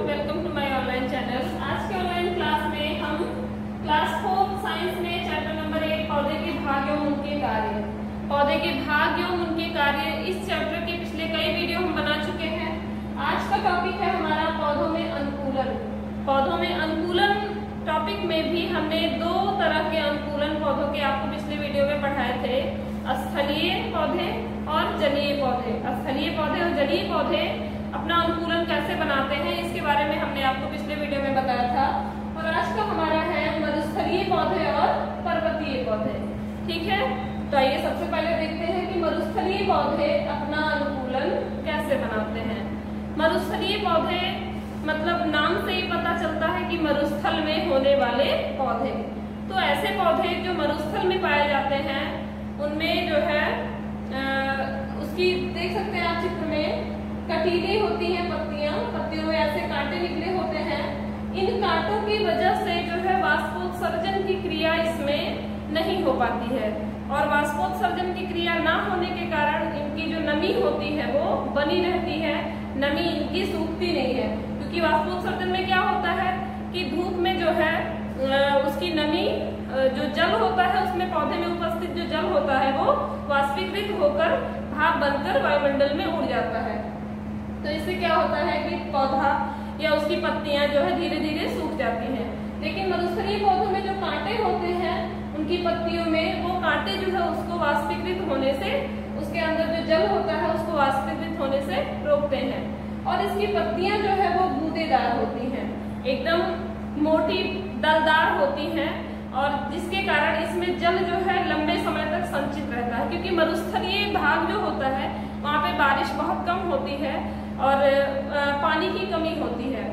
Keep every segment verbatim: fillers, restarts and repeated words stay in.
Welcome to my online channel. आज के online class में हम क्लास फोर साइंस में चैप्टर नंबर एक पौधे के भाग एवं उनके कार्य पौधे के भाग एवं उनके कार्य इस चैप्टर के पिछले कई वीडियो हम बना चुके हैं। आज का टॉपिक है हमारा पौधों में अनुकूलन। पौधों में अनुकूलन टॉपिक में भी हमने दो तरह के अनुकूलन पौधों के आपको पिछले वीडियो में पढ़ाए थे, स्थलीय पौधे और जलीय पौधे। स्थलीय पौधे और जलीय पौधे अपना अनुकूलन कैसे बनाते हैं इसके बारे में हमने आपको पिछले वीडियो में बताया था। और आज का हमारा है मरुस्थलीय पौधे और पर्वतीय पौधे। ठीक है, तो आइए सबसे पहले देखते हैं कि मरुस्थलीय पौधे अपना अनुकूलन कैसे बनाते हैं। मरुस्थलीय पौधे मतलब नाम से ही पता चलता है कि मरुस्थल में होने वाले पौधे। तो ऐसे पौधे जो मरुस्थल में पाए जाते हैं उनमें जो है आ, उसकी देख सकते हैं आप चित्र में, कटीली होती हैं पत्तियां, पत्तियों में ऐसे कांटे निकले होते हैं। इन कांटों की वजह से जो है वाष्पोत्सर्जन की क्रिया इसमें नहीं हो पाती है और वाष्पोत्सर्जन की क्रिया ना होने के कारण इनकी जो नमी होती है वो बनी रहती है, नमी इनकी सूखती नहीं है। क्योंकि वाष्पोत्सर्जन में क्या होता है कि धूप में जो है उसकी नमी जो जल होता है उसमें पौधे में उपस्थित जो जल होता है वो वाष्पीकृत होकर भाप बनकर वायुमंडल में उड़ जाता है। तो इससे क्या होता है कि पौधा या उसकी पत्तियां जो है धीरे धीरे सूख जाती हैं। लेकिन मरुस्थलीय पौधों में जो कांटे होते हैं उनकी पत्तियों में वो कांटे जो है उसको वाष्पीकृत होने से, उसके अंदर जो जल होता है उसको वाष्पीकृत होने से रोकते हैं। और इसकी पत्तियां जो है वो बूंदेदार होती हैं, एकदम मोटी दलदार होती हैं और जिसके कारण इसमें जल जो है लंबे समय तक संचित रहता है। क्योंकि मरुस्थलीय भाग जो होता है वहाँ पे बारिश बहुत कम होती है और पानी की कमी होती है।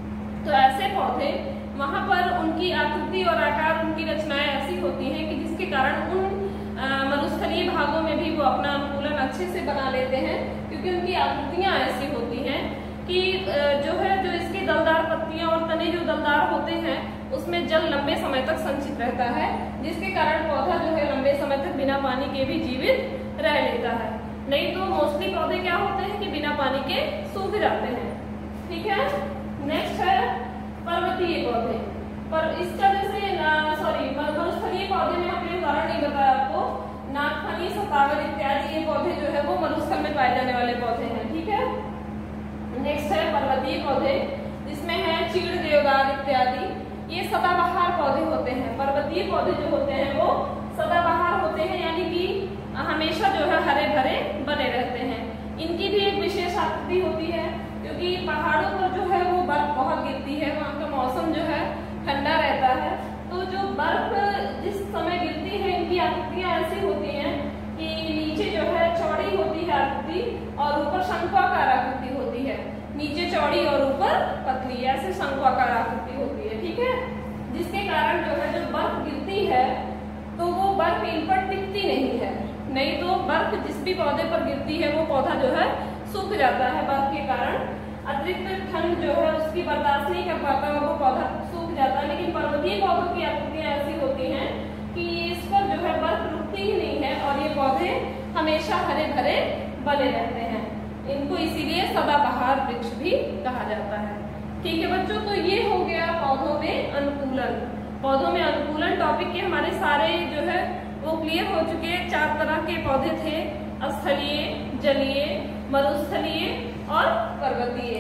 तो ऐसे पौधे वहाँ पर उनकी आकृति और आकार, उनकी रचनाएं ऐसी होती हैं कि जिसके कारण उन मरुस्थलीय भागों में भी वो अपना अनुकूलन अच्छे से बना लेते हैं। क्योंकि उनकी आकृतियां ऐसी होती हैं कि जो है जो इसकी दलदार पत्तियां और तने जो दलदार होते हैं उसमें जल लंबे समय तक संचित रहता है, जिसके कारण पौधा जो है लंबे समय तक बिना पानी के भी जीवित रह लेता है। नहीं तो मोस्टली पौधे क्या होते हैं कि बिना पानी के सूख जाते हैं। ठीक है, नेक्स्ट है पर्वतीय पौधे। पर इसका जैसे सॉरी मरुस्थलीय पौधे में हमने उदाहरण नहीं बताया आपको, नागफनी, सतावर इत्यादि ये पौधे जो है वो मरुस्थल में पाए जाने वाले पौधे हैं। ठीक है, नेक्स्ट है पर्वतीय पौधे, जिसमें है चीड़, देवदार इत्यादि। ये सदाबहार पौधे होते हैं। पर्वतीय पौधे जो होते हैं वो सदाबहार होते हैं, यानी कि हमेशा जो है हरे भरे बने रहते हैं। इनकी भी एक विशेष आकृति होती है क्योंकि पहाड़ों पर जो है वो बर्फ बहुत गिरती है, वहाँ का मौसम जो है ठंडा रहता है। तो जो बर्फ जिस समय गिरती है इनकी आकृतियां ऐसी होती हैं कि नीचे जो है चौड़ी होती है आकृति और ऊपर शंक्वाकार आकृति होती है। नीचे चौड़ी और ऊपर पतली, ऐसे शंक्वाकार आकृति होती है। ठीक है, जिसके कारण जो है जब बर्फ गिरती है तो वो बर्फ इन पर टिकती नहीं है। नहीं तो बर्फ जिस भी पौधे पर गिरती है वो पौधा जो है सूख जाता है बर्फ के कारण। अतिरिक्त ठंड जो है उसकी बर्दाश्त नहीं कर पाता और वो पौधा सूख जाता है। लेकिन पर्वतीय पौधों की आकृतियां ऐसी होती हैं कि इस पर जो है बर्फ रुकती ही नहीं है और ये पौधे हमेशा हरे भरे बने रहते हैं। इनको इसीलिए सदाबहार वृक्ष भी कहा जाता है। ठीक है बच्चों, तो ये हो गया पौधों में अनुकूलन। पौधों में अनुकूलन टॉपिक के हमारे सारे जो है वो क्लियर हो चुके हैं। चार तरह के पौधे थे, स्थलीय, जलीय, मरुस्थलीय और पर्वतीय।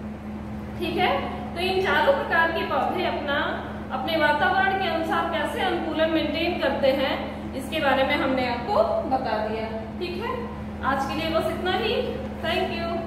ठीक है, तो इन चारों प्रकार के पौधे अपना अपने वातावरण के अनुसार कैसे अनुकूलन मेंटेन करते हैं इसके बारे में हमने आपको बता दिया। ठीक है, आज के लिए बस इतना ही। Thank you.